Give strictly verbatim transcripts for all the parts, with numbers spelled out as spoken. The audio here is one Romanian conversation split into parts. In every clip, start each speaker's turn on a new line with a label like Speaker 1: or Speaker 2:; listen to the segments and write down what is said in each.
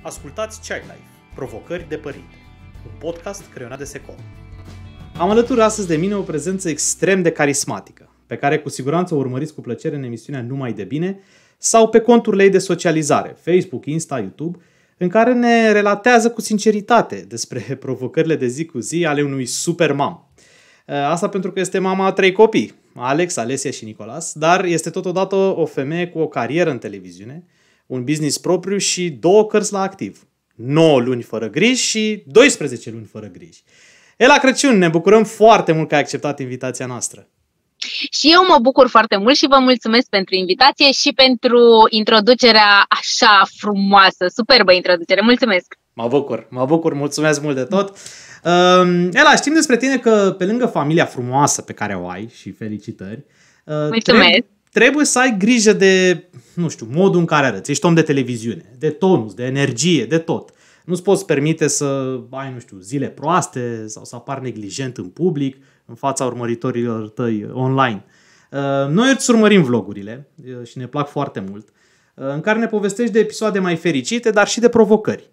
Speaker 1: Ascultați Child Life, Provocări de Părinte, un podcast creionat de Secom. Am alături astăzi de mine o prezență extrem de carismatică, pe care cu siguranță o urmăriți cu plăcere în emisiunea Numai de Bine sau pe conturile ei de socializare, Facebook, Insta, YouTube, în care ne relatează cu sinceritate despre provocările de zi cu zi ale unui super mam. Asta pentru că este mama a trei copii, Alex, Alesia și Nicolas, dar este totodată o femeie cu o carieră în televiziune, un business propriu și două cărți la activ. nouă luni fără griji și doisprezece luni fără griji. Ela Crăciun, ne bucurăm foarte mult că ai acceptat invitația noastră.
Speaker 2: Și eu mă bucur foarte mult și vă mulțumesc pentru invitație și pentru introducerea așa frumoasă, superbă introducere. Mulțumesc!
Speaker 1: Mă bucur, mă bucur, mulțumesc mult de tot. Ela, știm despre tine că pe lângă familia frumoasă pe care o ai și felicitări,
Speaker 2: mulțumesc.
Speaker 1: Trebuie, trebuie să ai grijă de, nu știu, modul în care arăți. Ești om de televiziune, de tonus, de energie, de tot. Nu-ți poți permite să ai, nu știu, zile proaste sau să apari neglijent în public, în fața urmăritorilor tăi online. Noi îți urmărim vlogurile și ne plac foarte mult, în care ne povestești de episoade mai fericite, dar și de provocări.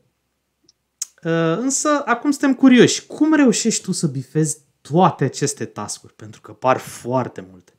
Speaker 1: Însă, acum suntem curioși. Cum reușești tu să bifezi toate aceste task-uri? Pentru că par foarte multe.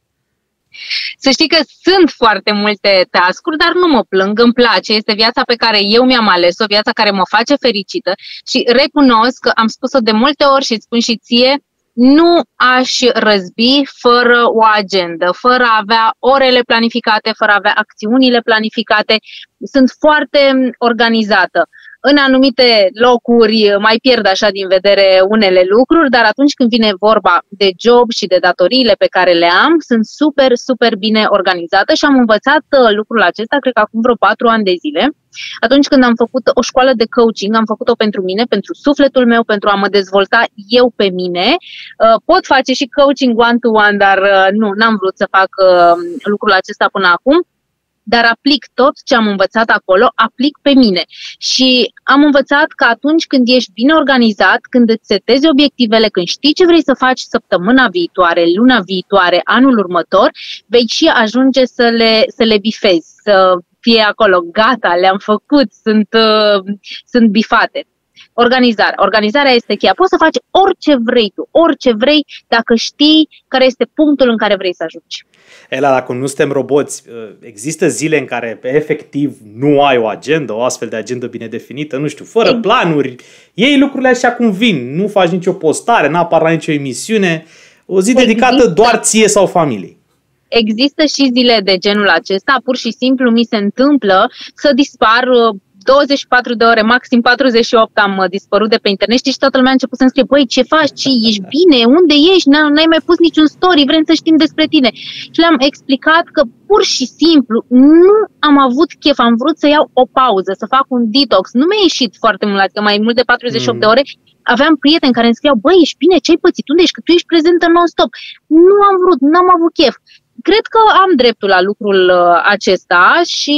Speaker 2: Să știi că sunt foarte multe task-uri, dar nu mă plâng, îmi place. Este viața pe care eu mi-am ales-o, viața care mă face fericită și recunosc că am spus-o de multe ori și îți spun și ție, nu aș răzbi fără o agendă, fără a avea orele planificate, fără a avea acțiunile planificate. Sunt foarte organizată. În anumite locuri mai pierd așa din vedere unele lucruri, dar atunci când vine vorba de job și de datoriile pe care le am, sunt super, super bine organizată și am învățat lucrul acesta, cred că acum vreo patru ani de zile. Atunci când am făcut o școală de coaching, am făcut-o pentru mine, pentru sufletul meu, pentru a mă dezvolta eu pe mine. Pot face și coaching one-to-one, dar nu, n-am vrut să fac lucrul acesta până acum. Dar aplic tot ce am învățat acolo, aplic pe mine. Și am învățat că atunci când ești bine organizat, când îți setezi obiectivele, când știi ce vrei să faci săptămâna viitoare, luna viitoare, anul următor, vei și ajunge să le, să le bifezi, să fie acolo, gata, le-am făcut, sunt, uh, sunt bifate. Organizarea. Organizarea este cheia. Poți să faci orice vrei tu, orice vrei, dacă știi care este punctul în care vrei să ajungi.
Speaker 1: Ela, dacă nu suntem roboți, există zile în care efectiv nu ai o agendă, o astfel de agendă bine definită, nu știu, fără planuri, iei lucrurile așa cum vin, nu faci nicio postare, n-apar la nicio emisiune, o zi
Speaker 2: Există.
Speaker 1: dedicată doar ție sau familiei.
Speaker 2: Există și zile de genul acesta, pur și simplu mi se întâmplă să dispar douăzeci și patru de ore, maxim patruzeci și opt am dispărut de pe internet și toată lumea a început să-mi scrie, băi, ce faci, ce, ești bine, unde ești, n-ai mai pus niciun story, vrem să știm despre tine. Și le-am explicat că pur și simplu nu am avut chef, am vrut să iau o pauză, să fac un detox, nu mi-a ieșit foarte mult, adică mai mult de patruzeci și opt mm. de ore, aveam prieteni care îmi scriau, băi, ești bine, ce-ai pățit, unde ești, că tu ești prezentă non-stop. Nu am vrut, n-am avut chef. Cred că am dreptul la lucrul acesta și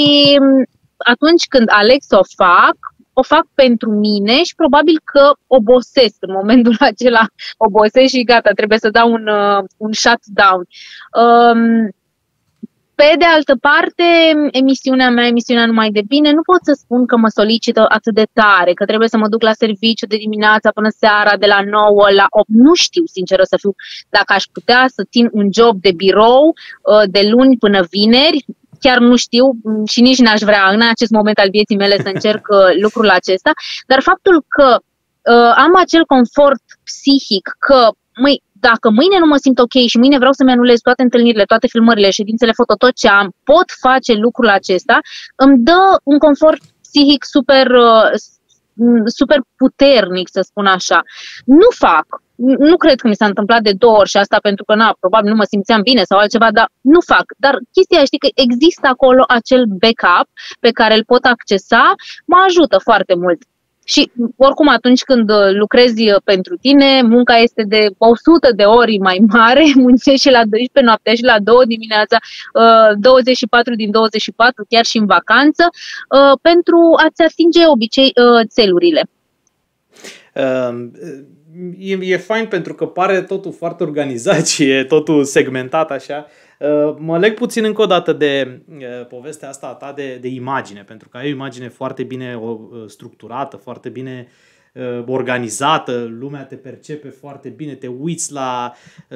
Speaker 2: atunci când aleg să o fac, o fac pentru mine și probabil că obosesc în momentul acela, obosesc și gata, trebuie să dau un, un shutdown. Um, Pe de altă parte, emisiunea mea, emisiunea Numai de Bine, nu pot să spun că mă solicită atât de tare, că trebuie să mă duc la serviciu de dimineața până seara, de la nouă la opt. Nu știu, sinceră să fiu, dacă aș putea să țin un job de birou de luni până vineri. Chiar nu știu și nici n-aș vrea în acest moment al vieții mele să încerc lucrul acesta, dar faptul că uh, am acel confort psihic că, măi, dacă mâine nu mă simt ok și mâine vreau să-mi anulez toate întâlnirile, toate filmările, ședințele foto, tot ce am, pot face lucrul acesta, îmi dă un confort psihic super, uh, super puternic, să spun așa. Nu fac. Nu cred că mi s-a întâmplat de două ori și asta pentru că, na, probabil nu mă simțeam bine sau altceva, dar nu fac. Dar chestia, știi că există acolo acel backup pe care îl pot accesa, mă ajută foarte mult. Și oricum atunci când lucrezi pentru tine, munca este de o sută de ori mai mare, muncești și la doisprezece noaptea și la două dimineața, douăzeci și patru din douăzeci și patru, chiar și în vacanță, pentru a-ți atinge obicei țelurile.
Speaker 1: Um... E, e fain pentru că pare totul foarte organizat și e totul segmentat așa, Mă leg puțin încă o dată de povestea asta a ta de, de imagine, pentru că ai o imagine foarte bine structurată, foarte bine organizată, lumea te percepe foarte bine, te uiți la,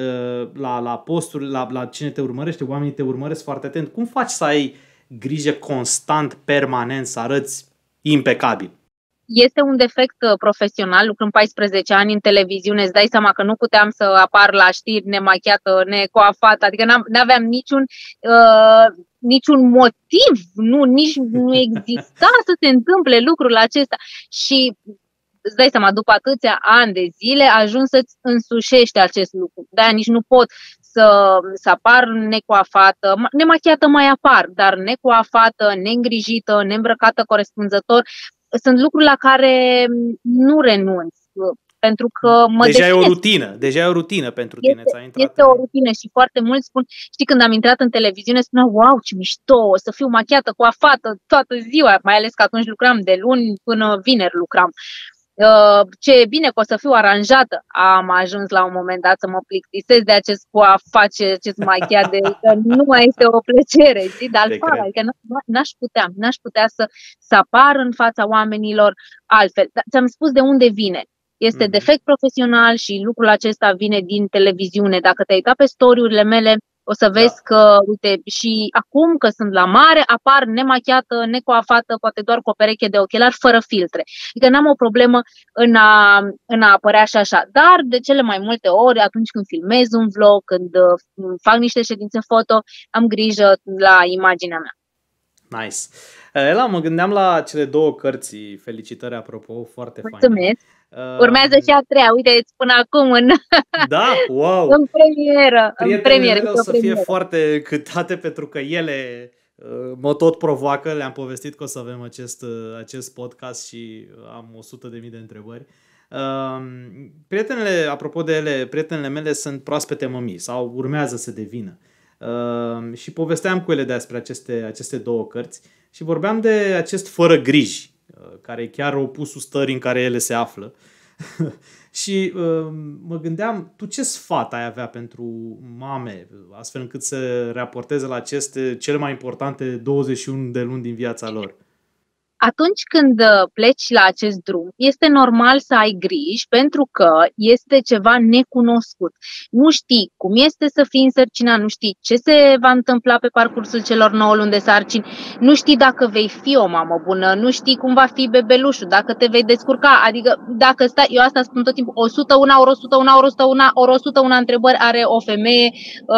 Speaker 1: la, la posturi, la, la cine te urmărește, oamenii te urmăresc foarte atent. Cum faci să ai grijă constant, permanent, să arăți impecabil?
Speaker 2: Este un defect profesional, lucrând paisprezece ani în televiziune, îți dai seama că nu puteam să apar la știri nemachiată, necoafată, adică nu aveam niciun, uh, niciun motiv, nu, nici nu exista să se întâmple lucrul acesta și îți dai seama, după atâția ani de zile ajung să-ți însușești acest lucru, de-aia nici nu pot să, să apar necoafată, nemachiată mai apar, dar necoafată, neîngrijită, neîmbrăcată corespunzător, sunt lucruri la care nu renunț, pentru că mă
Speaker 1: Deja
Speaker 2: definesc.
Speaker 1: e o rutină, deja e o rutină pentru tine.
Speaker 2: Este,
Speaker 1: ți-a intrat
Speaker 2: este o rutină și foarte mulți spun, știi, când am intrat în televiziune, spuneau, wow, ce mișto, o să fiu machiată, coafată toată ziua, mai ales că atunci lucram de luni până vineri lucram. Uh, ce e bine că o să fiu aranjată. Am ajuns la un moment dat să mă plictisesc de acest coaface, acest machiat, de că nu mai este o plăcere, știi? Dar fac, adică n-aș putea, n-aș putea să, să apar în fața oamenilor altfel. Dar ți-am spus de unde vine. Este mm-hmm. defect profesional și lucrul acesta vine din televiziune. Dacă te-ai uitat pe story-urile mele, o să vezi da. că, uite, și acum că sunt la mare, apar nemachiată, necoafată, poate doar cu o pereche de ochelari, fără filtre. Adică n-am o problemă în a, în a apărea și așa. Dar de cele mai multe ori, atunci când filmez un vlog, când uh, fac niște ședințe foto, am grijă la imaginea mea.
Speaker 1: Nice. Ela, mă gândeam la cele două cărți, felicitări apropo, foarte faine.
Speaker 2: Mulțumesc. Urmează și a treia, uite-ți până acum în,
Speaker 1: da? Wow.
Speaker 2: în premieră.
Speaker 1: Prietenele
Speaker 2: în premieră,
Speaker 1: mele o să fie foarte încântate pentru că ele mă tot provoacă. Le-am povestit că o să avem acest, acest podcast și am o sută de mii de întrebări. Prietenele, apropo de ele, prietenele mele sunt proaspete mămii sau urmează să devină. Și povesteam cu ele despre aceste, aceste două cărți și vorbeam de acest fără griji, care e chiar opusul stării în care ele se află. Și uh, mă gândeam, tu ce sfat ai avea pentru mame, astfel încât să raporteze la aceste cele mai importante douăzeci și unu de luni din viața lor?
Speaker 2: Atunci când pleci la acest drum, este normal să ai griji pentru că este ceva necunoscut. Nu știi cum este să fii însărcinat, nu știi ce se va întâmpla pe parcursul celor nouă luni de sarcini, nu știi dacă vei fi o mamă bună, nu știi cum va fi bebelușul, dacă te vei descurca. Adică dacă stai, eu asta spun tot timpul, o sută unu, ori o sută unu, ori o sută unu, ori o sută unu întrebări are o femeie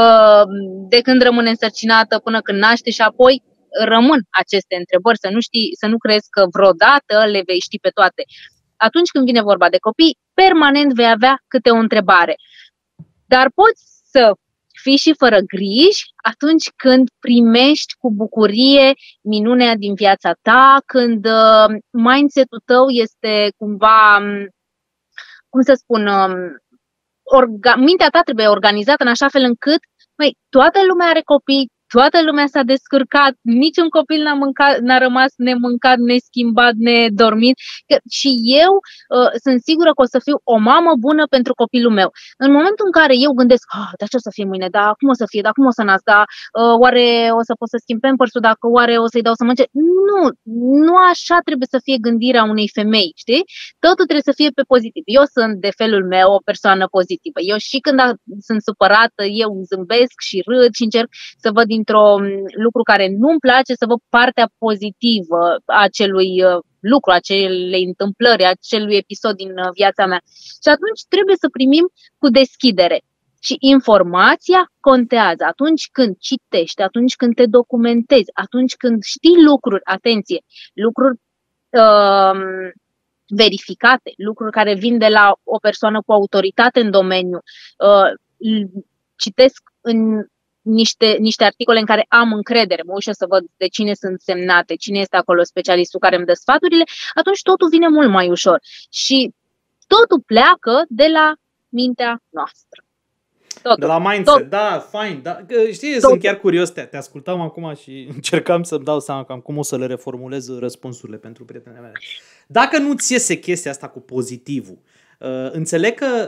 Speaker 2: de când rămâne însărcinată până când naște și apoi rămân aceste întrebări, să nu știi, să nu crezi că vreodată le vei ști pe toate. Atunci când vine vorba de copii, permanent vei avea câte o întrebare. Dar poți să fii și fără griji atunci când primești cu bucurie minunea din viața ta, când uh, mindset-ul tău este cumva, cum să spun, um, orga- mintea ta trebuie organizată în așa fel încât, măi, toată lumea are copii, toată lumea s-a descurcat, niciun copil n-a, mâncat, n-a rămas nemâncat, neschimbat, nedormit. Și eu uh, sunt sigură că o să fiu o mamă bună pentru copilul meu. În momentul în care eu gândesc, ah, dar ce o să fie mâine, dar cum o să fie, dar cum o să nasc, dar uh, oare o să pot să schimb pampersul, dacă oare o să-i dau să mănânce? Nu, nu așa trebuie să fie gândirea unei femei, știi? Totul trebuie să fie pe pozitiv. Eu sunt de felul meu o persoană pozitivă. Eu și când sunt supărată, eu zâmbesc și râd și încerc să văd din într-un lucru care nu-mi place, să văd partea pozitivă a acelui lucru, acelei întâmplări, acelui episod din viața mea. Și atunci trebuie să primim cu deschidere. Și informația contează. Atunci când citești, atunci când te documentezi, atunci când știi lucruri, atenție, lucruri uh, verificate, lucruri care vin de la o persoană cu autoritate în domeniu, uh, citesc în Niște, niște articole în care am încredere, mă ușă să văd de cine sunt semnate, cine este acolo specialistul care îmi dă sfaturile, atunci totul vine mult mai ușor. Și totul pleacă de la mintea noastră. Totul.
Speaker 1: De la mindset, Tot. da, fine. Da. Știi, Totul. Sunt chiar curios, te, te ascultam acum și încercam să-mi dau seama cam cum o să le reformulez răspunsurile pentru prietenele mele. Dacă nu-ți iese chestia asta cu pozitivul, uh, înțeleg că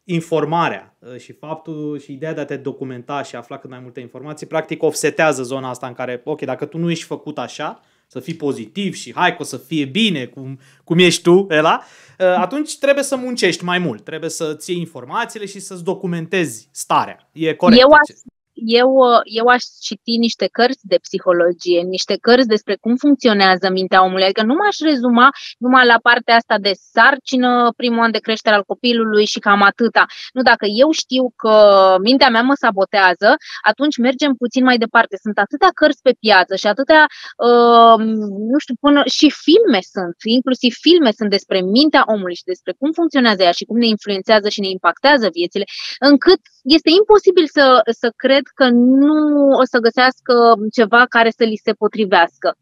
Speaker 1: informarea și faptul și ideea de a te documenta și afla cât mai multe informații, practic offsetează zona asta în care, ok, dacă tu nu ești făcut așa, să fii pozitiv și hai că o să fie bine, cum, cum ești tu, Ela, atunci trebuie să muncești mai mult, trebuie să ții informațiile și să-ți documentezi starea. E corect.
Speaker 2: Eu aș, eu, eu aș citi niște cărți de psihologie, niște cărți despre cum funcționează mintea omului, adică nu m-aș rezuma numai la partea asta de sarcină, primul an de creștere al copilului și cam atâta. Nu, dacă eu știu că mintea mea mă sabotează, atunci mergem puțin mai departe. Sunt atâtea cărți pe piață și atâtea, uh, nu știu, până și filme sunt, inclusiv filme sunt despre mintea omului și despre cum funcționează ea și cum ne influențează și ne impactează viețile, încât este imposibil să, să cred că nu o să găsească ceva care să li se potrivească.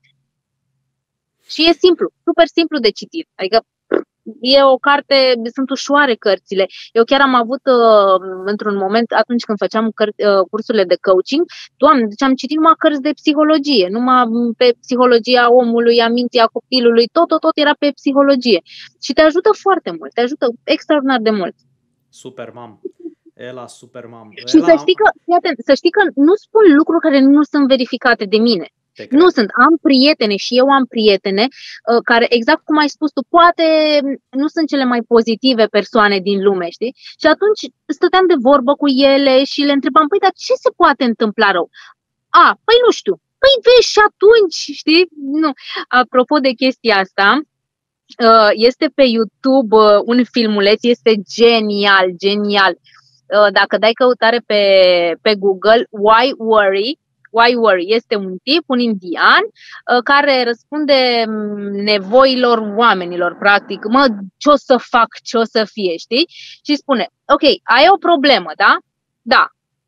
Speaker 2: Și e simplu, super simplu de citit. Adică e o carte, sunt ușoare cărțile. Eu chiar am avut uh, într-un moment, atunci când făceam căr- uh, cursurile de coaching, Doamne, deci am citit numai cărți de psihologie, numai pe psihologia omului, a minții, a copilului, tot, tot, tot era pe psihologie. Și te ajută foarte mult, te ajută extraordinar de mult.
Speaker 1: Super, mam. Ela, super, mam.
Speaker 2: Și Ela... să știi că, atent, să știi că nu spun lucruri care nu sunt verificate de mine. Nu sunt. Am prietene și eu am prietene uh, care, exact cum ai spus tu, poate nu sunt cele mai pozitive persoane din lume, știi? Și atunci stăteam de vorbă cu ele și le întrebam, păi, dar ce se poate întâmpla rău? A, păi nu știu. Păi vezi și atunci, știi? Nu. Apropo de chestia asta, uh, este pe YouTube uh, un filmuleț, este genial, genial. Uh, dacă dai căutare pe, pe Google, Why Worry? Why Worry? Este un tip, un indian, care răspunde nevoilor oamenilor, practic. Mă, ce o să fac, ce o să fie, știi? Și spune, ok, ai o problemă, da? Da.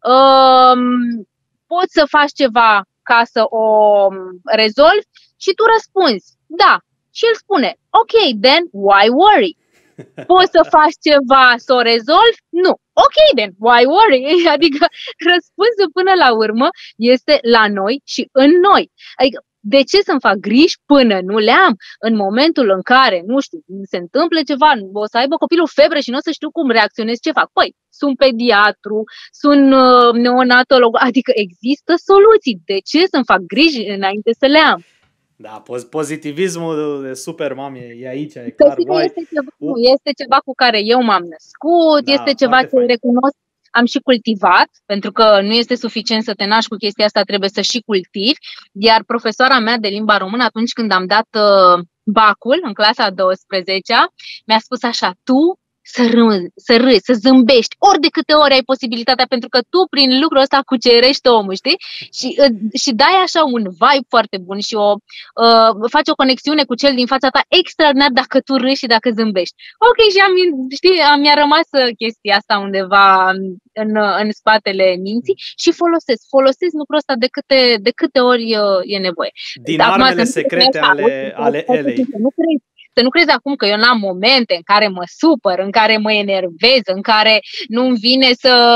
Speaker 2: Um, poți să faci ceva ca să o rezolvi? Și tu răspunzi, da. Și el spune, ok, then why worry? Poți să faci ceva să o rezolvi? Nu. Ok, then, why worry? Adică răspunsul până la urmă este la noi și în noi. Adică de ce să-mi fac griji până nu le am? În momentul în care, nu știu, se întâmplă ceva, o să aibă copilul febră și nu o să știu cum reacționez, ce fac? Păi, sunt pediatru, sunt uh, neonatolog, adică există soluții. De ce să-mi fac griji înainte să le am?
Speaker 1: Da, pozitivismul de super mami e aici, e clar.
Speaker 2: Este ceva, nu, este ceva cu care eu m-am născut, da, este ceva ce fain. Recunosc, am și cultivat, pentru că nu este suficient să te naști cu chestia asta, trebuie să și cultivi. Iar profesoara mea de limba română, atunci când am dat uh, bacul în clasa a douăsprezecea, mi-a spus așa, tu să râzi, să râzi, să zâmbești, ori de câte ori ai posibilitatea, pentru că tu prin lucrul ăsta cucerești omul, știi? Și, și dai așa un vibe foarte bun și o, uh, faci o conexiune cu cel din fața ta extraordinar dacă tu râzi și dacă zâmbești. Ok, și am, știi, mi-a rămas chestia asta undeva în, în spatele minții și folosesc, folosesc lucrul ăsta de câte, de câte ori e nevoie.
Speaker 1: Din Acum, armele secrete ale, ale Elei.
Speaker 2: Nu crezi. Să nu crezi acum că eu n-am momente în care mă supăr, în care mă enervez, în care nu-mi vine să,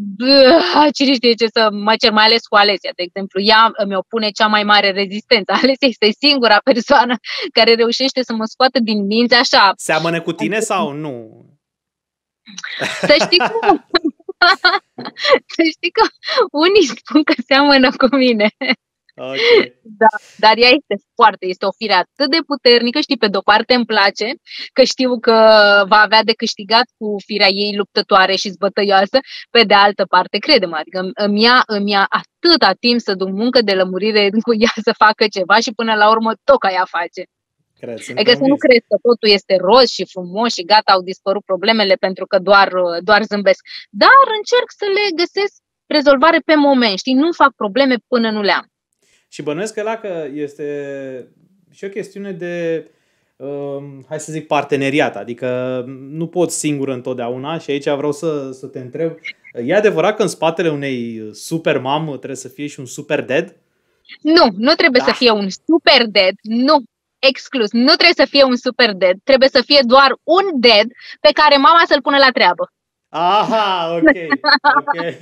Speaker 2: cine știe ce, să mă cer, mai ales cu Alesia, de exemplu. Ea îmi opune cea mai mare rezistență. Alesia este singura persoană care reușește să mă scoată din minte așa.
Speaker 1: Seamănă cu tine sau nu?
Speaker 2: Să știi că, să știi că unii spun că seamănă cu mine.
Speaker 1: Okay.
Speaker 2: Da, dar ea este foarte, este o fire atât de puternică, știi, pe de-o parte îmi place, că știu că va avea de câștigat cu firea ei luptătoare și zbătăioasă, pe de altă parte, crede-mă, adică îmi ia, îmi ia atâta timp să duc muncă de lămurire cu ea să facă ceva și până la urmă tot ca ea face.
Speaker 1: Cred,
Speaker 2: adică să nu crezi că totul este roz și frumos și gata, au dispărut problemele pentru că doar, doar zâmbesc, dar încerc să le găsesc rezolvare pe moment, știi, nu fac probleme până nu le am.
Speaker 1: Și bănuiesc că la că este și o chestiune de, uh, hai să zic, parteneriat. Adică nu poți singur întotdeauna și aici vreau să, să te întreb. E adevărat că în spatele unei super mom trebuie să fie și un super dad?
Speaker 2: Nu, nu trebuie da. să fie un super dad. Nu, exclus. Nu trebuie să fie un super dad. Trebuie să fie doar un dad pe care mama să-l pună la treabă.
Speaker 1: Aha, ok. okay.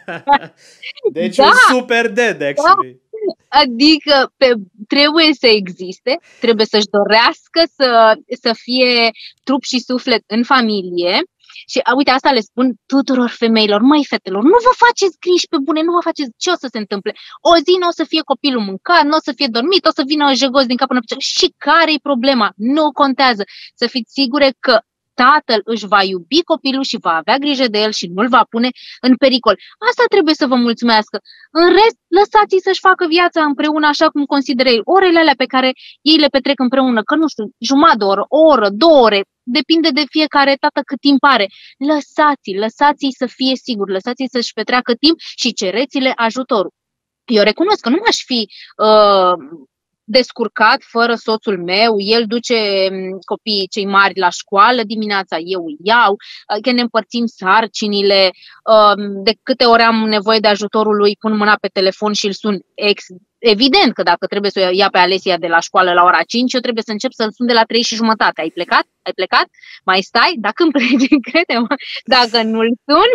Speaker 1: Deci da. un super dad, actually. Da.
Speaker 2: Adică pe, trebuie să existe, trebuie să-și dorească să, să fie trup și suflet în familie Și a, uite, asta le spun tuturor femeilor, măi fetelor, nu vă faceți griji pe bune, nu vă faceți ce o să se întâmple. O zi nu o să fie copilul mâncat, nu o să fie dormit, o să vină jegos din cap până picior. Și care-i problema? Nu contează. Să fiți sigure că tatăl își va iubi copilul și va avea grijă de el și nu-l va pune în pericol. Asta trebuie să vă mulțumească. În rest, lăsați-i să-și facă viața împreună așa cum consideră ei. Orele alea pe care ei le petrec împreună, că nu știu, jumătate de oră, o oră, două ore, depinde de fiecare tată cât timp are. Lăsați-i, lăsați-i să fie siguri, lăsați-i să-și petreacă timp și cereți-le ajutorul. Eu recunosc că nu m-aș fi uh, descurcat fără soțul meu, el duce copiii cei mari la școală dimineața, eu îi iau, că ne împărțim sarcinile, de câte ori am nevoie de ajutorul lui, pun mâna pe telefon și îl sun ex. Evident că dacă trebuie să o ia pe Alesia de la școală la ora cinci, eu trebuie să încep să-l sun de la trei și jumătate. Ai plecat? Ai plecat? Mai stai? Dacă îmi crede-mă, dacă nu-l sun,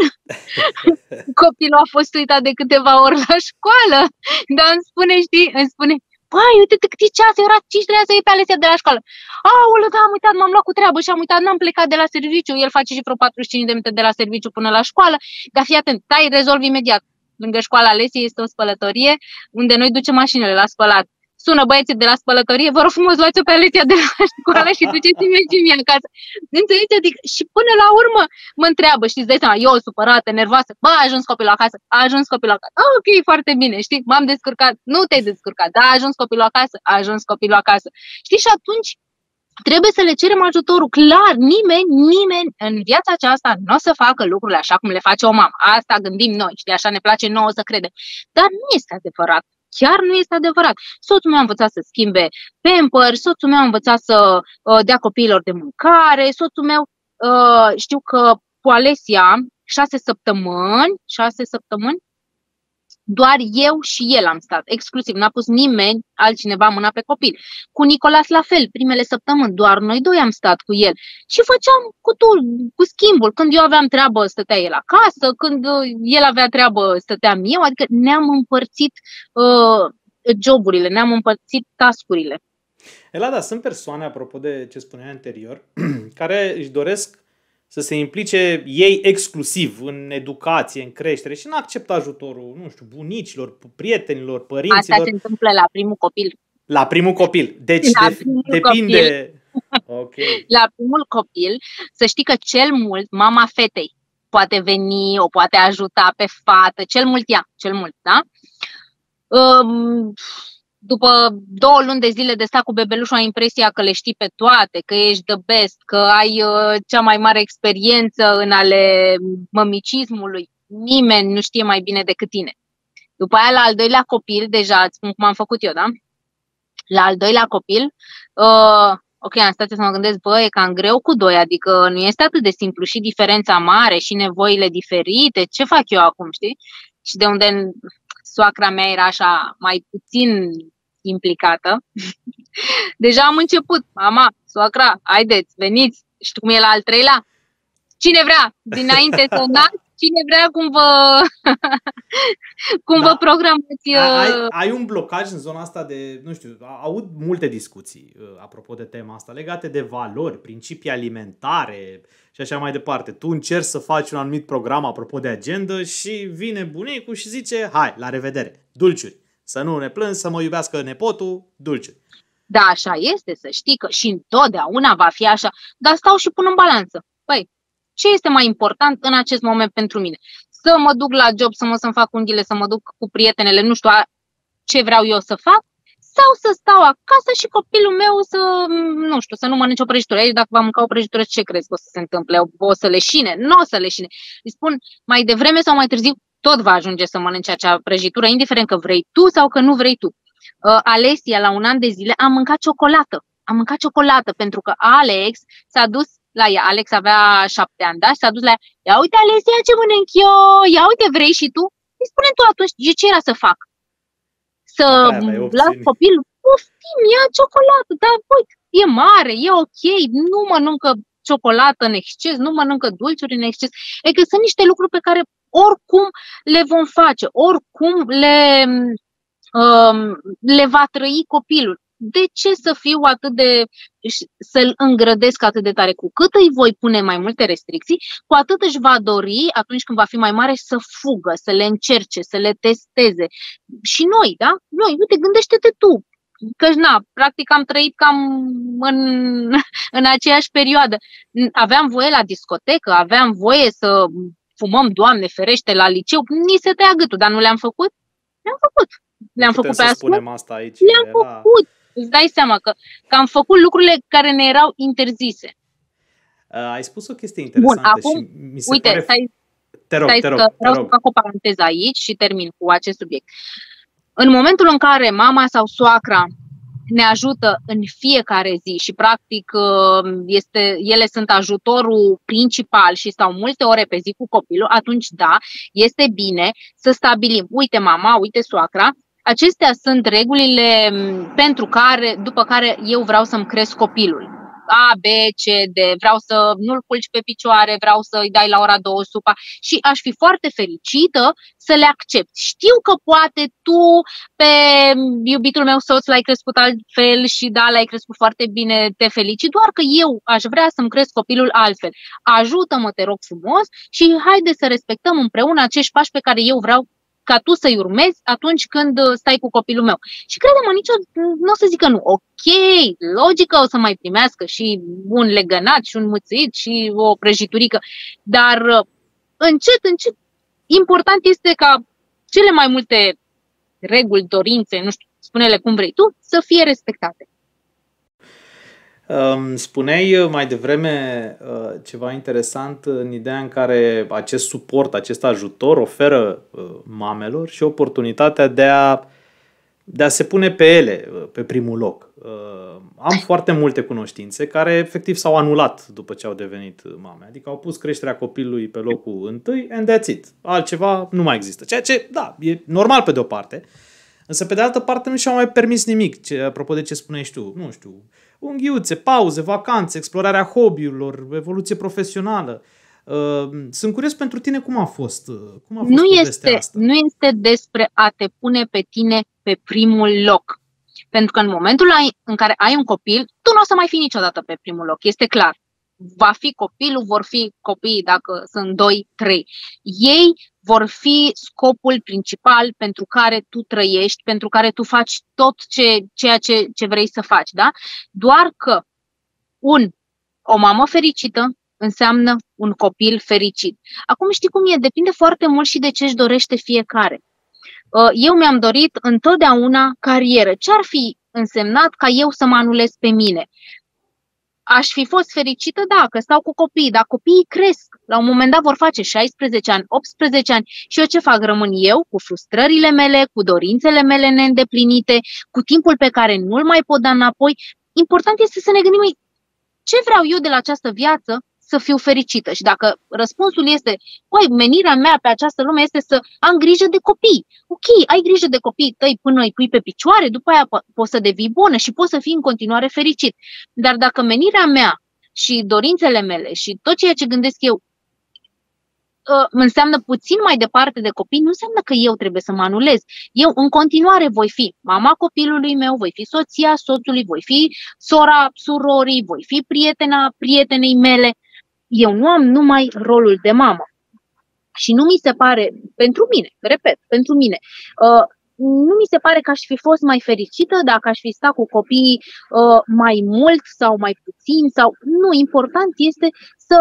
Speaker 2: copilul a fost uitat de câteva ori la școală, dar îmi spune, știi, îmi spune, păi, uite-te cât e ceas, e ora cinci, trebuia să iei pe Alesia de la școală. Aoleu, da, am uitat, m-am luat cu treabă și am uitat, n-am plecat de la serviciu. El face și vreo patruzeci și cinci de minute de la serviciu până la școală. Dar fii atent, tai, rezolv imediat. Lângă școala Alesiei este o spălătorie unde noi ducem mașinile la spălat. Sună băieții de la spălătorie, vă rog frumos, luați-o pe Alesia de la școală și duceți-mi și mie acasă. Înțelegi? Adică, și până la urmă mă întreabă, știți, dai seama, eu supărată, nervoasă, bă, a ajuns copilul acasă, a ajuns copilul acasă. Ah, ok, foarte bine, știi, m-am descurcat, nu te-ai descurcat, da, a ajuns copilul acasă, a ajuns copilul acasă. Știi, și atunci trebuie să le cerem ajutorul. Clar, nimeni, nimeni în viața aceasta nu o să facă lucrurile așa cum le face o mamă. Asta gândim noi, știi, așa ne place nouă să credem. Dar nu este adevărat. Chiar nu este adevărat. Soțul meu a învățat să schimbe Pampers, soțul meu a învățat să uh, dea copiilor de mâncare, soțul meu, uh, știu că cu Alesia, șase săptămâni, șase săptămâni, doar eu și el am stat, exclusiv, n-a pus nimeni altcineva mâna pe copil. Cu Nicolas la fel, primele săptămâni, doar noi doi am stat cu el și făceam cu tur, cu schimbul. Când eu aveam treabă, stătea el acasă, când el avea treabă, stăteam eu, adică ne-am împărțit uh, joburile, ne-am împărțit task-urile.
Speaker 1: Elada, sunt persoane, apropo de ce spuneai anterior, care își doresc să se implice ei exclusiv în educație, în creștere și nu acceptă ajutorul, nu știu, bunicilor, prietenilor, părinților.
Speaker 2: Asta se întâmplă la primul copil.
Speaker 1: La primul copil. Deci de, depinde. Okay.
Speaker 2: La primul copil, să știi că cel mult mama fetei poate veni, o poate ajuta pe fată, cel mult ea, cel mult, da? Um, După două luni de zile de stat cu bebelușul, ai impresia că le știi pe toate, că ești the best, că ai uh, cea mai mare experiență în ale mămicismului. Nimeni nu știe mai bine decât tine. După aia, la al doilea copil, deja îți spun cum am făcut eu, da? La al doilea copil, uh, ok, am stat să mă gândesc, bă, e cam greu cu doi, adică nu este atât de simplu, și diferența mare, și nevoile diferite, ce fac eu acum, știi? Și de unde soacra mea era așa mai puțin implicată. Deja am început. Mama, soacra, haideți, veniți. Știu cum e la al treilea? Cine vrea, dinainte să nasc, cine vrea, cum vă, cum da. vă programați.
Speaker 1: Ai, ai un blocaj în zona asta de, nu știu, aud multe discuții apropo de tema asta, legate de valori, principii alimentare și așa mai departe. Tu încerci să faci un anumit program apropo de agenda și vine bunicul și zice, hai, la revedere, dulciuri. Să nu ne plâng, să mă iubească nepotul, dulciuri.
Speaker 2: Da, așa este, să știi că și întotdeauna va fi așa, dar stau și pun în balanță. Păi, ce este mai important în acest moment pentru mine? Să mă duc la job, să mă să-mi fac unghiile, să mă duc cu prietenele, nu știu ce vreau eu să fac, sau să stau acasă și copilul meu să, nu știu, să nu mănânce o prăjitură. Aici, dacă va mânca o prăjitură, ce crezi că o să se întâmple? O să leșine? Nu o să leșine. Îi spun, mai devreme sau mai târziu, tot va ajunge să mănânce acea prăjitură, indiferent că vrei tu sau că nu vrei tu. Uh, Alesia, la un an de zile, a mâncat ciocolată. A mâncat ciocolată pentru că Alex s-a dus la ea. Alex avea șapte ani, da? Și s-a dus la ea. Ia uite, Alesia, ce mănânc eu! Ia uite, vrei și tu? Îi spune tu atunci, ce era să fac? Să las copilul, poftim, ia ciocolată, dar uite, e mare, e ok, nu mănâncă ciocolată în exces, nu mănâncă dulciuri în exces. Adică sunt niște lucruri pe care oricum le vom face, oricum le, um, le va trăi copilul. de ce să fiu atât de, să-l îngrădesc atât de tare? Cu cât îi voi pune mai multe restricții, cu atât își va dori, atunci când va fi mai mare, să fugă, să le încerce, să le testeze. Și noi, da? Noi, uite, gândește-te tu. Că, na, practic am trăit cam în, în aceeași perioadă. Aveam voie la discotecă, aveam voie să fumăm, Doamne ferește, la liceu. Ni se tăia gâtul, dar nu le-am făcut? Le-am făcut. Le-am făcut pe ascuns. Le-am era... făcut. Îți dai seama că, că am făcut lucrurile care ne erau interzise.
Speaker 1: Uh, ai spus o chestie interesantă.
Speaker 2: Bun, acum,
Speaker 1: și mi se
Speaker 2: uite,
Speaker 1: pare...
Speaker 2: stai,
Speaker 1: te rog,
Speaker 2: stai
Speaker 1: te rog,
Speaker 2: că
Speaker 1: te
Speaker 2: vreau
Speaker 1: rog.
Speaker 2: să fac o paranteză aici și termin cu acest subiect. În momentul în care mama sau soacra ne ajută în fiecare zi și practic este, ele sunt ajutorul principal și stau multe ore pe zi cu copilul, atunci da, este bine să stabilim, uite mama, uite soacra, acestea sunt regulile pentru care, după care eu vreau să-mi cresc copilul. A, B, C, D, vreau să nu-l culci pe picioare, vreau să-i dai la ora două supa și aș fi foarte fericită să le accept. Știu că poate tu pe iubitul meu soț l-ai crescut altfel și da, l-ai crescut foarte bine, te felicit, doar că eu aș vrea să-mi cresc copilul altfel. Ajută-mă, te rog frumos, și haide să respectăm împreună acești pași pe care eu vreau ca tu să-i urmezi atunci când stai cu copilul meu. Și crede-mă, nicio, nu o să zică nu. Ok, logică o să mai primească și un legănat și un muțit și o prăjiturică, dar încet, încet, important este ca cele mai multe reguli, dorințe, nu știu, spune-le cum vrei tu, să fie respectate.
Speaker 1: Spuneai mai devreme ceva interesant în ideea în care acest suport, acest ajutor oferă mamelor și oportunitatea de a, de a se pune pe ele pe primul loc. Am foarte multe cunoștințe care efectiv s-au anulat după ce au devenit mame. Adică au pus creșterea copilului pe locul întâi and that's it. Altceva nu mai există. Ceea ce, da, e normal pe de-o parte. Însă, pe de altă parte, nu și-au mai permis nimic. Ce, apropo de ce spuneai tu, nu știu, unghiuțe, pauze, vacanțe, explorarea hobby-urilor, evoluție profesională. Uh, sunt curios pentru tine cum a fost, cum a fost
Speaker 2: nu este, asta. Nu este despre a te pune pe tine pe primul loc. Pentru că în momentul în care ai un copil, tu nu o să mai fii niciodată pe primul loc, este clar. Va fi copilul, vor fi copiii dacă sunt doi, trei. Ei vor fi scopul principal pentru care tu trăiești, pentru care tu faci tot ce, ceea ce, ce vrei să faci. Da? Doar că un, o mamă fericită înseamnă un copil fericit. Acum știi cum e, depinde foarte mult și de ce își dorește fiecare. Eu mi-am dorit întotdeauna carieră. Ce ar fi însemnat ca eu să mă anulez pe mine? Aș fi fost fericită, da, că stau cu copiii, dar copiii cresc. La un moment dat vor face șaisprezece ani, optsprezece ani și eu ce fac? Rămân eu cu frustrările mele, cu dorințele mele neîndeplinite, cu timpul pe care nu-l mai pot da înapoi. Important este să ne gândim, ce vreau eu de la această viață să fiu fericită? Și dacă răspunsul este, băi, menirea mea pe această lume este să am grijă de copii. Ok, ai grijă de copiii tăi până îi pui pe picioare, după aia po- poți să devii bună și poți să fii în continuare fericit. Dar dacă menirea mea și dorințele mele și tot ceea ce gândesc eu uh, înseamnă puțin mai departe de copii, nu înseamnă că eu trebuie să mă anulez. Eu în continuare voi fi mama copilului meu, voi fi soția soțului, voi fi sora surorii, voi fi prietena prietenei mele. Eu nu am numai rolul de mamă. Și nu mi se pare, pentru mine, repet, pentru mine, uh, nu mi se pare că aș fi fost mai fericită dacă aș fi stat cu copiii uh, mai mult sau mai puțin. Sau nu, important este să,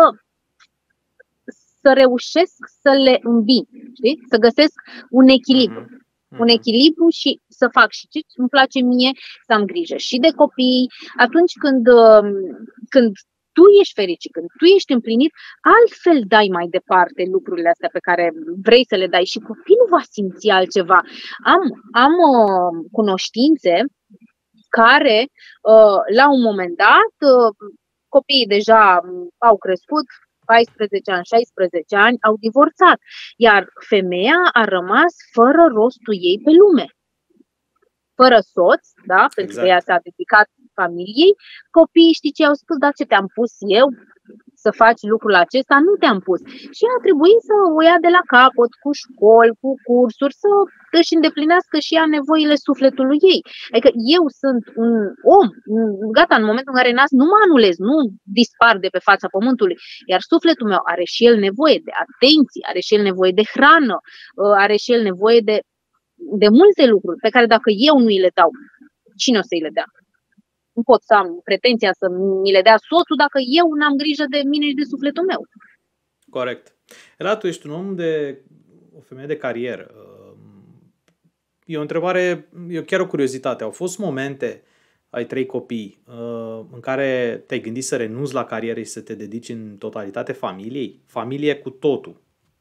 Speaker 2: să reușesc să le îmbin, știi? Să găsesc un echilibru. Mm-hmm. Un echilibru și să fac și ce îmi place mie, să am grijă și de copii. Atunci când, uh, când tu ești fericit, când tu ești împlinit, altfel dai mai departe lucrurile astea pe care vrei să le dai și copilul va simți altceva. Am, am uh, cunoștințe care, uh, la un moment dat, uh, copiii deja au crescut, paisprezece ani, șaisprezece ani, au divorțat, iar femeia a rămas fără rostul ei pe lume. Fără soț, da? Exact. Pentru că ea s-a dedicat familiei, copiii, știi ce au spus, da, ce te-am pus eu să faci lucrul acesta, nu te-am pus. Și a trebuit să o ia de la capăt, cu școli, cu cursuri, să își îndeplinească și ea nevoile sufletului ei. Adică eu sunt un om, gata, în momentul în care nasc, nu mă anulez, nu dispar de pe fața pământului, iar sufletul meu are și el nevoie de atenție, are și el nevoie de hrană, are și el nevoie de, de multe lucruri pe care dacă eu nu îi le dau, cine o să îi le dea? Nu pot să am pretenția să mi le dea soțul dacă eu n-am grijă de mine și de sufletul meu.
Speaker 1: Corect. Ela, tu ești un om de, o femeie de carieră. E o întrebare, e chiar o curiozitate. Au fost momente, ai trei copii, în care te-ai gândit să renunți la carieră și să te dedici în totalitate familiei? Familie cu totul.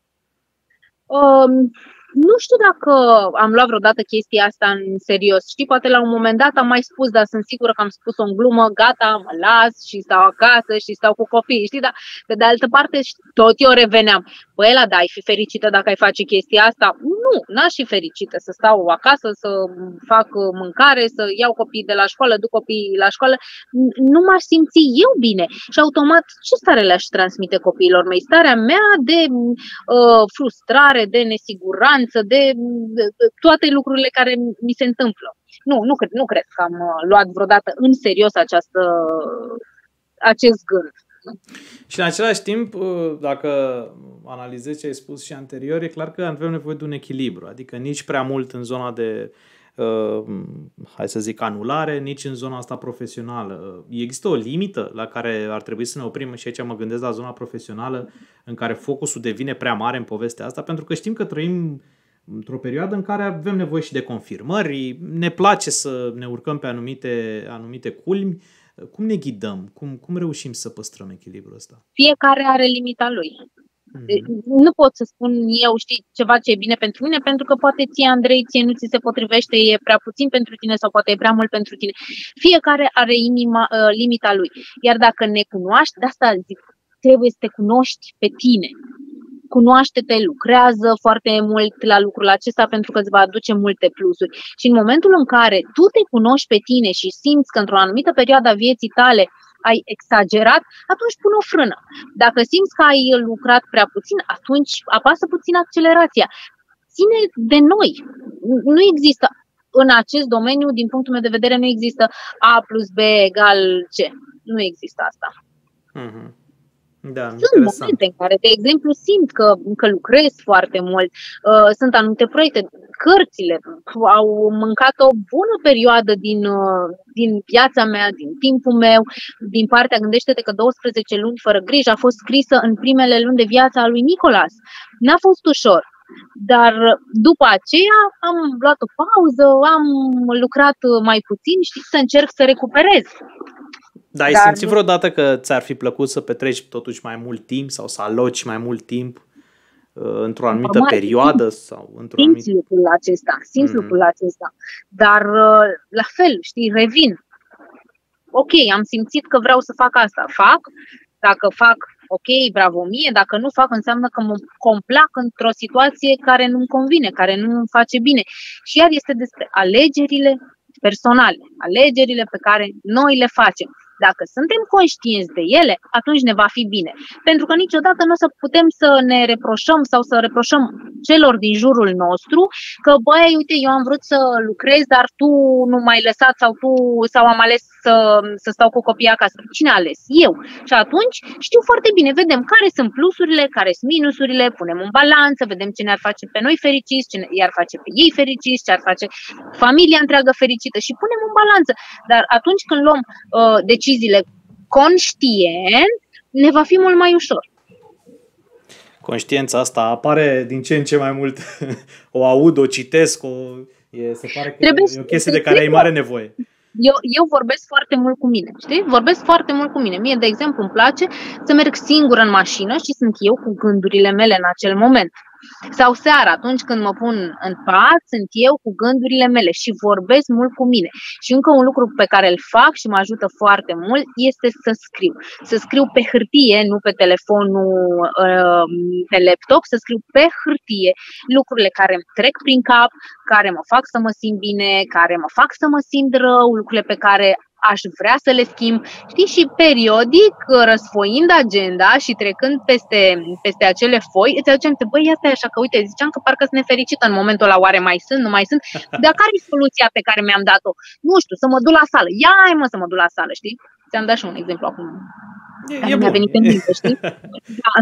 Speaker 2: Um... Nu știu dacă am luat vreodată chestia asta în serios. Știi, poate la un moment dat am mai spus, dar sunt sigură că am spus-o în glumă, gata, mă las și stau acasă și stau cu copiii, știi, dar pe de altă parte tot eu reveneam. Băi, ăla, da, ai fi fericită dacă ai face chestia asta? Nu, n-aș fi fericită să stau acasă, să fac mâncare, să iau copiii de la școală, duc copiii la școală. Nu m-aș simți eu bine. Și automat, ce stare le-aș transmite copiilor mei? Starea mea de uh, frustrare, de nesiguranță, De, de, de toate lucrurile care mi se întâmplă. Nu, nu, cred, nu cred că am luat vreodată în serios această, acest gând.
Speaker 1: Și în același timp, dacă analizezi ce ai spus și anterior, e clar că avem nevoie de un echilibru, adică nici prea mult în zona de, uh, hai să zic, anulare, nici în zona asta profesională. Există o limită la care ar trebui să ne oprim, și aici mă gândesc la zona profesională, în care focusul devine prea mare în povestea asta, pentru că știm că trăim într-o perioadă în care avem nevoie și de confirmări, ne place să ne urcăm pe anumite, anumite culmi. Cum ne ghidăm? Cum, cum reușim să păstrăm echilibrul ăsta?
Speaker 2: Fiecare are limita lui. Mm-hmm. Nu pot să spun eu, știi, ceva ce e bine pentru mine, pentru că poate ție, Andrei, ție nu ți se potrivește, e prea puțin pentru tine sau poate e prea mult pentru tine. Fiecare are inima, uh, limita lui. Iar dacă ne cunoști, de asta zic, trebuie să te cunoști pe tine. Cunoaște-te, lucrează foarte mult la lucrul acesta pentru că îți va aduce multe plusuri. Și în momentul în care tu te cunoști pe tine și simți că într-o anumită perioadă a vieții tale ai exagerat, atunci pune o frână. Dacă simți că ai lucrat prea puțin, atunci apasă puțin accelerația. Ține de noi. Nu există în acest domeniu, din punctul meu de vedere, nu există A plus B egal C. Nu există asta.
Speaker 1: Mm-hmm. Da,
Speaker 2: sunt
Speaker 1: interesant.
Speaker 2: momente în care, de exemplu, simt că, că lucrez foarte mult. Uh, sunt anumite proiecte. Cărțile au mâncat o bună perioadă din, uh, din viața mea, din timpul meu, din partea, gândește-te că douăsprezece luni fără grijă a fost scrisă în primele luni de viață a lui Nicolas. N-a fost ușor. Dar după aceea am luat o pauză, am lucrat mai puțin și să încerc să recuperez.
Speaker 1: Da, ai Dar simțit vreodată că ți-ar fi plăcut să petreci totuși mai mult timp sau să aloci mai mult timp uh, într-o anumită Normal, perioadă?
Speaker 2: Simți,
Speaker 1: sau într-o
Speaker 2: simți
Speaker 1: anumită...
Speaker 2: lucrul acesta, simți mm-hmm. lucrul acesta. Dar uh, la fel, știi, revin. Ok, am simțit că vreau să fac asta, fac. Dacă fac, ok, bravo mie. Dacă nu fac, înseamnă că mă complac într-o situație care nu-mi convine, care nu îmi face bine. Și iar este despre alegerile personale, alegerile pe care noi le facem. Dacă suntem conștienți de ele, atunci ne va fi bine. Pentru că niciodată nu o să putem să ne reproșăm sau să reproșăm celor din jurul nostru că, băi, uite, eu am vrut să lucrez, dar tu nu m-ai lăsat sau tu sau am ales să, să stau cu copiii acasă. Cine a ales? Eu. Și atunci știu foarte bine, vedem care sunt plusurile, care sunt minusurile, punem în balanță, vedem ce ne-ar face pe noi fericiți, ce i-ar face pe ei fericiți, ce ar face familia întreagă fericită și punem în balanță. Dar atunci când luăm uh, deciziile conștient, ne va fi mult mai ușor.
Speaker 1: Conștiința asta apare din ce în ce mai mult. O aud, o citesc, o... E, se pare că Trebuie e o chestie de care ai mare nevoie.
Speaker 2: Eu, eu vorbesc foarte mult cu mine, știi? Vorbesc foarte mult cu mine. Mie, de exemplu, îmi place să merg singură în mașină și sunt eu cu gândurile mele în acel moment. Sau seara, atunci când mă pun în pat, sunt eu cu gândurile mele și vorbesc mult cu mine. Și încă un lucru pe care îl fac și mă ajută foarte mult este să scriu. Să scriu pe hârtie, nu pe telefonul, pe laptop, să scriu pe hârtie lucrurile care îmi trec prin cap, care mă fac să mă simt bine, care mă fac să mă simt rău, lucrurile pe care aș vrea să le schimb, știi, și periodic, răsfoind agenda și trecând peste, peste acele foi, îți aduce aminte, băi, asta e așa, că uite, ziceam că parcă sunt nefericită în momentul ăla, oare mai sunt, nu mai sunt, dar care e soluția pe care mi-am dat-o? Nu știu, să mă duc la sală, ia mă să mă duc la sală, știi? Ți-am dat și un exemplu acum.
Speaker 1: E,
Speaker 2: care
Speaker 1: e
Speaker 2: mi-a
Speaker 1: bun.
Speaker 2: venit în minte, știi? Da.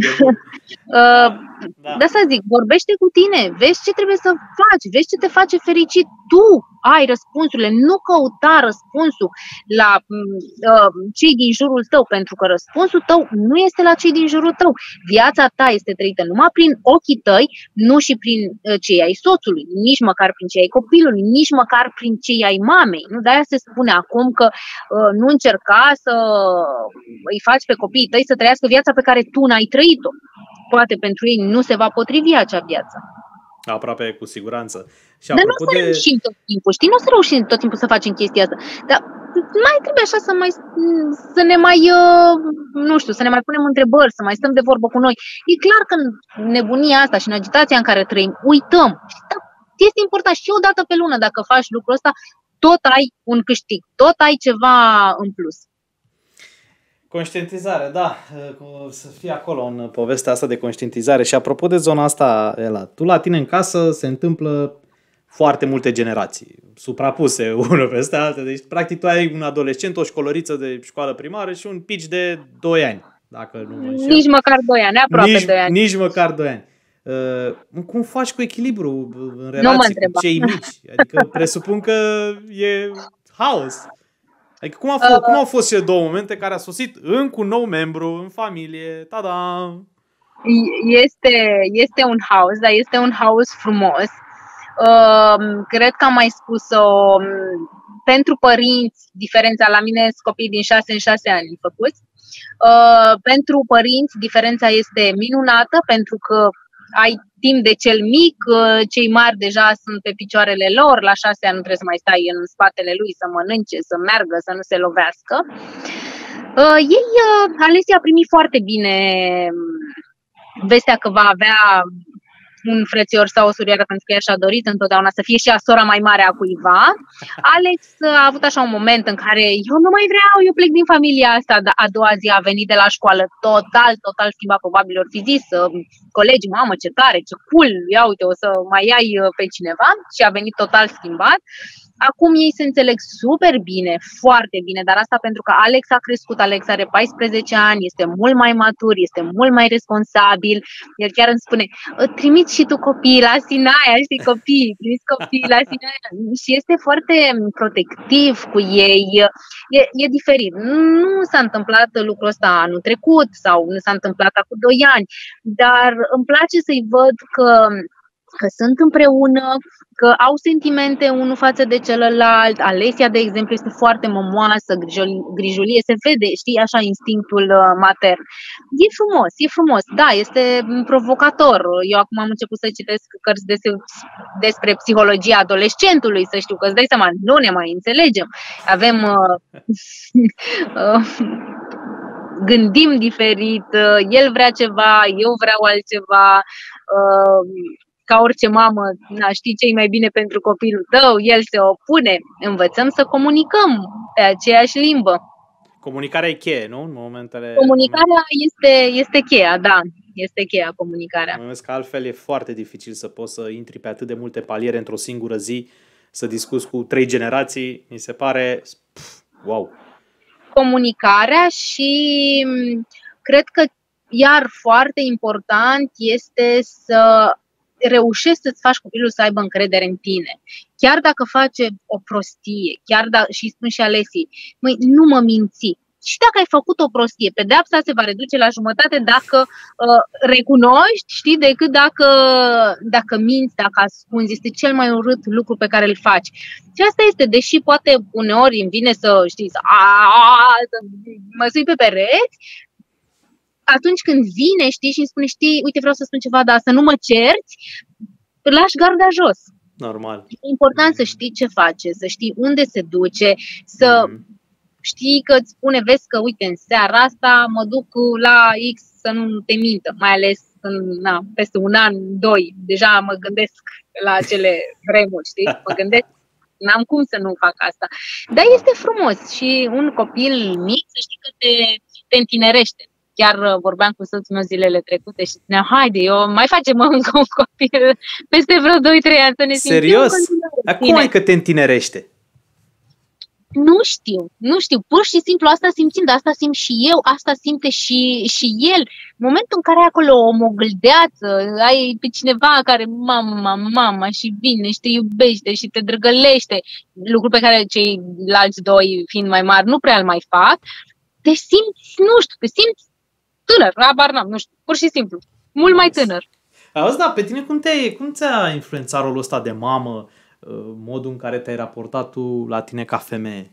Speaker 1: Da.
Speaker 2: De asta zic, vorbește cu tine, vezi ce trebuie să faci, vezi ce te face fericit. Tu ai răspunsurile, nu căuta răspunsul la uh, cei din jurul tău, pentru că răspunsul tău nu este la cei din jurul tău. Viața ta este trăită numai prin ochii tăi, nu și prin uh, cei ai soțului, nici măcar prin cei ai copilului, nici măcar prin cei ai mamei. Nu? De-aia se spune acum că uh, nu încerca să îi faci pe copiii tăi să trăiască viața pe care tu n-ai trăit-o. Poate pentru ei nu se va potrivi acea viață.
Speaker 1: Aproape cu siguranță. Și
Speaker 2: dar nu o să
Speaker 1: de...
Speaker 2: reușim tot timpul, știi? Nu o să reușim tot timpul să facem chestia asta. Dar mai trebuie așa să mai să ne mai, nu știu, să ne mai punem întrebări, să mai stăm de vorbă cu noi. E clar că în nebunia asta și în agitația în care trăim, uităm. Dar este important și o dată pe lună, dacă faci lucrul ăsta, tot ai un câștig, tot ai ceva în plus.
Speaker 1: Conștientizare, da, să fii acolo în povestea asta de conștientizare. Și apropo de zona asta, Ela, tu la tine în casă se întâmplă foarte multe generații, suprapuse unul peste alta. Deci, practic, tu ai un adolescent, o școlăriță de școală primară și un pici de doi ani, dacă nu mă înșel.
Speaker 2: Nici măcar doi ani, aproape
Speaker 1: nici,
Speaker 2: doi ani.
Speaker 1: Nici măcar doi ani. Uh, cum faci cu echilibru în relații cu cei mici? Adică presupun că e haos. Adică cum, a fost, uh, cum au fost cele două momente care a sosit încă un nou membru în familie? Ta-da!
Speaker 2: Este, este un haos, dar este un haos frumos. Uh, cred că am mai spus-o. Pentru părinți, diferența la mine sunt copii din șase în șase ani făcuți. Uh, pentru părinți, diferența este minunată, pentru că ai timp de cel mic, cei mari deja sunt pe picioarele lor, la șase ani nu trebuie să mai stai în spatele lui să mănânce, să meargă, să nu se lovească. Uh, ei, uh, Alessia a primit foarte bine vestea că va avea un frățior sau o surioară, pentru că ea și-a dorit întotdeauna să fie și a sora mai mare a cuiva. Alex a avut așa un moment în care eu nu mai vreau, eu plec din familia asta, dar a doua zi a venit de la școală total, total schimbat, probabil or fi zis colegii, mamă ce tare, ce cool, ia uite, o să mai iai pe cineva, și a venit total schimbat. Acum ei se înțeleg super bine, foarte bine, dar asta pentru că Alex a crescut, Alex are paisprezece ani, este mult mai matur, este mult mai responsabil. El chiar îmi spune, trimiți și tu copiii la Sinaia, știi, copiii, trimiți copiii la Sinaia. Și este foarte protectiv cu ei, e, e diferit. Nu s-a întâmplat lucrul ăsta anul trecut sau nu s-a întâmplat acum doi ani, dar îmi place să-i văd că că sunt împreună, că au sentimente unul față de celălalt. Alessia, de exemplu, este foarte mămoasă, grijulie, se vede, știi, așa instinctul matern. E frumos, e frumos, da, este provocator. Eu acum am început să citesc cărți despre psihologia adolescentului, să știu că îți dai seama, nu ne mai înțelegem. Avem... Uh, uh, gândim diferit, uh, el vrea ceva, eu vreau altceva... Uh, Ca orice mamă, na, știi ce e mai bine pentru copilul tău, el se opune. Învățăm să comunicăm pe aceeași limbă.
Speaker 1: Comunicarea e cheie, nu? În momentele...
Speaker 2: Comunicarea este, este cheia, da. Este cheia comunicarea.
Speaker 1: Mă gândesc că altfel e foarte dificil să poți să intri pe atât de multe paliere într-o singură zi, să discuți cu trei generații. Mi se pare... Pf, wow!
Speaker 2: Comunicarea și cred că iar foarte important este să reușești să-ți faci copilul să aibă încredere în tine. Chiar dacă face o prostie, chiar dacă, și spun și Alesii, măi, nu mă minți. Și dacă ai făcut o prostie, pedeapsa se va reduce la jumătate dacă uh, recunoști, știi, decât dacă, dacă minți, dacă ascunzi. Este cel mai urât lucru pe care îl faci. Și asta este, deși poate uneori îmi vine să, știi, să, a, să mă sui pe pereți, atunci când vine, știi, și îmi spune, știi, uite, vreau să spun ceva, dar să nu mă cerți, lași garda jos.
Speaker 1: Normal.
Speaker 2: E important mm. să știi ce face, să știi unde se duce, să mm. știi că îți spune, vezi că, uite, în seara asta mă duc la X să nu te mintă, mai ales în, na, peste un an, doi, deja mă gândesc la acele vremuri, știi, mă gândesc. n-am cum să nu fac asta. Dar este frumos și un copil mic, să știi că te, te întinerește. Chiar vorbeam cu soțul meu zilele trecute și spuneam, haide, eu mai facem încă un copil peste vreo doi trei ani să ne simțim.
Speaker 1: Serios? Acum e că te întinerește.
Speaker 2: Nu știu, nu știu, pur și simplu asta simțim, dar asta simt și eu, asta simte și, și el. În momentul în care ai acolo o mogâldeață, ai pe cineva care mama, mama și vine și te iubește și te drăgălește, lucru pe care ceilalți doi, fiind mai mari, nu prea îl mai fac, te simți, nu știu, te simți tânăr, abar n-am, nu știu, pur și simplu, mult mai tânăr.
Speaker 1: Auzi, da, pe tine cum, te, cum ți-a influențat rolul ăsta de mamă, modul în care te-ai raportat tu la tine ca femeie?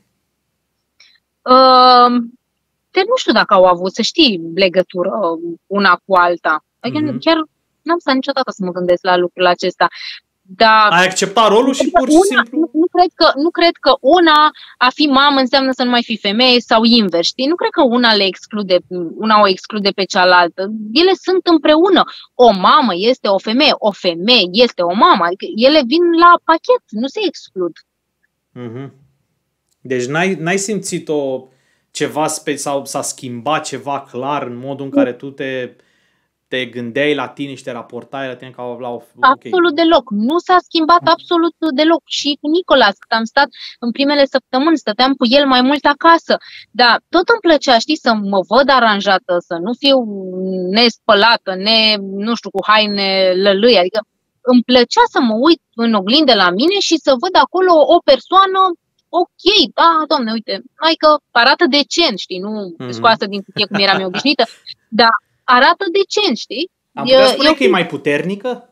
Speaker 2: Uh, de nu știu dacă au avut, să știi, legătură una cu alta. Adică mm-hmm. chiar n-am stat niciodată să mă gândesc la lucrul acesta. Dar
Speaker 1: ai acceptat rolul și pur și
Speaker 2: una,
Speaker 1: simplu?
Speaker 2: Nu, nu, cred că, nu cred că una a fi mamă înseamnă să nu mai fi femeie sau invers. Știi? Nu cred că una le exclude, una o exclude pe cealaltă. Ele sunt împreună. O mamă este o femeie, o femeie este o mamă. Adică ele vin la pachet, nu se exclud.
Speaker 1: Mm-hmm. Deci n-ai, n-ai simțit o ceva spe- sau s-a schimbat ceva clar în modul în care tu te te gândeai la tine și te raportai la tine ca la o...
Speaker 2: Absolut okay. deloc. Nu s-a schimbat absolut deloc. Și cu Nicolas, cât am stat în primele săptămâni, stăteam cu el mai mult acasă. Dar tot îmi plăcea, știi, să mă văd aranjată, să nu fiu nespălată, ne, nu știu, cu haine lălâi. Adică îmi plăcea să mă uit în oglindă la mine și să văd acolo o persoană ok, da, doamne, uite, hai că arată decent, știi, nu mm-hmm. scoasă din cutie cum eram eu obișnuită, dar arată decent, știi?
Speaker 1: Am putea spune eu... că e mai puternică?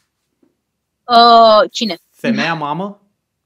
Speaker 2: Uh, cine?
Speaker 1: Femeia mamă?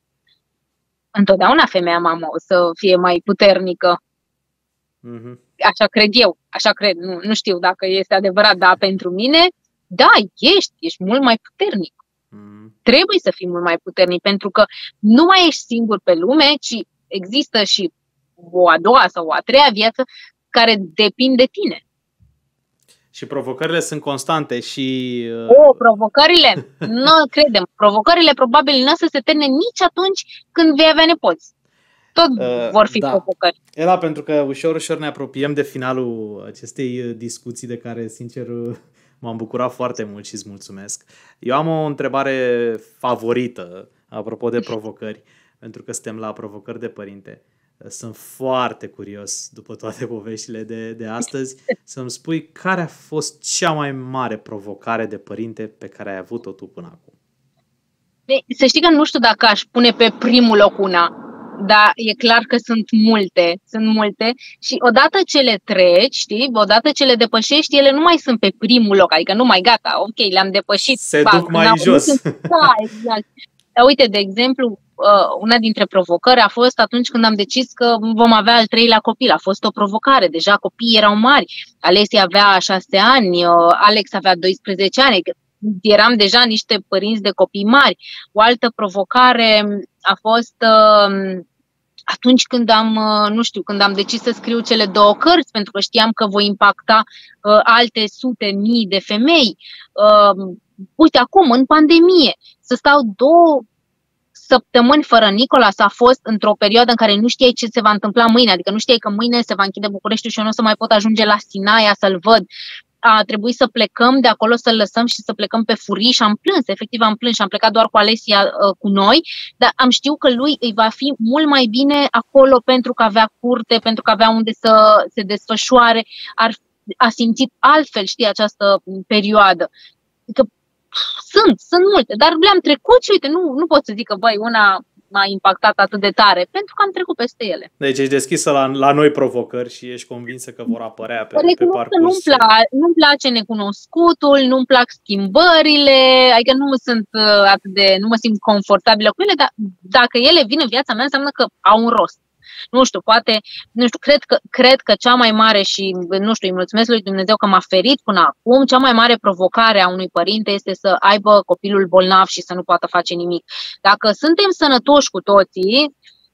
Speaker 2: Întotdeauna femeia mamă o să fie mai puternică.
Speaker 1: Mm-hmm.
Speaker 2: Așa cred eu, așa cred, nu, nu știu dacă este adevărat, dar pentru mine, da, ești, ești mult mai puternic. Mm. Trebuie să fii mult mai puternic, pentru că nu mai ești singur pe lume, ci există și o a doua sau o a treia viață care depind de tine.
Speaker 1: Și provocările sunt constante și... Uh...
Speaker 2: O, provocările? Nu credem. Provocările probabil nu o să se termine nici atunci când vei avea nepoți. Tot uh, vor fi da. provocări.
Speaker 1: Era pentru că ușor, ușor ne apropiem de finalul acestei discuții de care, sincer, m-am bucurat foarte mult și îți mulțumesc. Eu am o întrebare favorită, apropo de provocări, pentru că suntem la provocări de părinte. Sunt foarte curios, după toate poveștile de, de astăzi, să-mi spui care a fost cea mai mare provocare de părinte pe care ai avut-o tu până acum.
Speaker 2: Să știi că nu știu dacă aș pune pe primul loc una, dar e clar că sunt multe, sunt multe și odată ce le treci, știi, odată ce le depășești, ele nu mai sunt pe primul loc, adică nu mai gata, ok, le-am depășit.
Speaker 1: Se duc mai jos.
Speaker 2: Da, exact. Uite, de exemplu, una dintre provocări a fost atunci când am decis că vom avea al treilea copil. A fost o provocare, deja copiii erau mari. Alessia avea șase ani, Alex avea doisprezece ani, eram deja niște părinți de copii mari. O altă provocare a fost atunci când am, nu știu, când am decis să scriu cele două cărți, pentru că știam că voi impacta alte sute mii de femei. Uite, acum, în pandemie, să stau două săptămâni fără Nicolas a fost într-o perioadă în care nu știai ce se va întâmpla mâine, adică nu știai că mâine se va închide Bucureștiul și eu nu o să mai pot ajunge la Sinaia să-l văd. A trebuit să plecăm de acolo, să-l lăsăm și să plecăm pe furii și am plâns, efectiv am plâns și am plecat doar cu Alessia uh, cu noi, dar am știut că lui îi va fi mult mai bine acolo pentru că avea curte, pentru că avea unde să se desfășoare, ar, a simțit altfel, știi, această perioadă. Adică, Sunt, sunt multe, dar le-am trecut și uite, nu, nu pot să zic că băi, una m-a impactat atât de tare, pentru că am trecut peste ele.
Speaker 1: Deci ești deschisă la, la noi provocări și ești convinsă că vor apărea pe, pe parcurs.
Speaker 2: Nu-mi, pla- nu-mi place necunoscutul, nu-mi plac schimbările, adică nu sunt atât de, nu mă simt confortabilă cu ele, dar dacă ele vin în viața mea, înseamnă că au un rost. Nu știu, poate, nu știu, cred că, cred că cea mai mare și, nu știu, îi mulțumesc lui Dumnezeu că m-a ferit până acum, cea mai mare provocare a unui părinte este să aibă copilul bolnav și să nu poată face nimic. Dacă suntem sănătoși cu toții,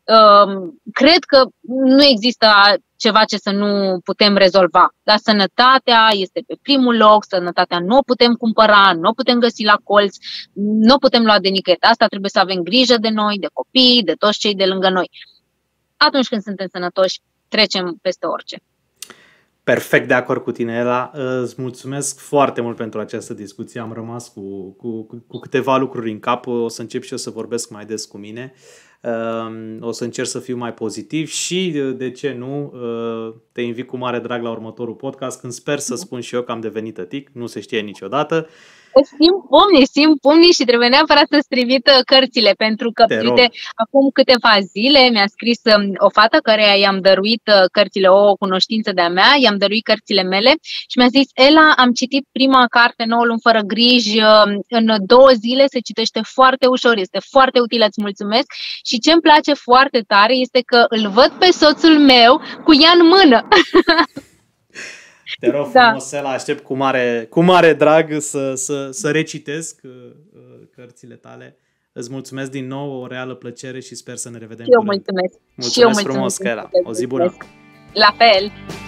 Speaker 2: cred că nu există ceva ce să nu putem rezolva. Dar sănătatea este pe primul loc, sănătatea nu o putem cumpăra, nu o putem găsi la colț, nu o putem lua de nicăieri. Asta trebuie să avem grijă de noi, de copii, de toți cei de lângă noi. Atunci când suntem sănătoși, trecem peste orice.
Speaker 1: Perfect de acord cu tine, Ela. Îți mulțumesc foarte mult pentru această discuție. Am rămas cu, cu, cu câteva lucruri în cap. O să încep și eu să vorbesc mai des cu mine. O să încerc să fiu mai pozitiv și, de ce nu, te invit cu mare drag la următorul podcast, când sper să spun și eu că am devenit tătic. Nu se știe niciodată.
Speaker 2: Simt pumnii, simt pumnii și trebuie neapărat să-ți trimit cărțile, pentru că, uite, acum câteva zile mi-a scris o fată căreia i-am dăruit cărțile, o cunoștință de-a mea, i-am dăruit cărțile mele și mi-a zis: Ela, am citit prima carte, nouă luni fără griji, în două zile, se citește foarte ușor, este foarte utilă, îți mulțumesc. Și ce îmi place foarte tare este că îl văd pe soțul meu cu ea în mână.
Speaker 1: Te rog frumos, da. Ela, aștept cu mare, cu mare drag să, să, să recitesc uh, cărțile tale. Îți mulțumesc din nou, o reală plăcere și sper să ne revedem
Speaker 2: și eu
Speaker 1: curând.
Speaker 2: Mulțumesc.
Speaker 1: Mulțumesc
Speaker 2: și eu
Speaker 1: frumos,
Speaker 2: mulțumesc.
Speaker 1: Ela. O zi bună.
Speaker 2: La fel.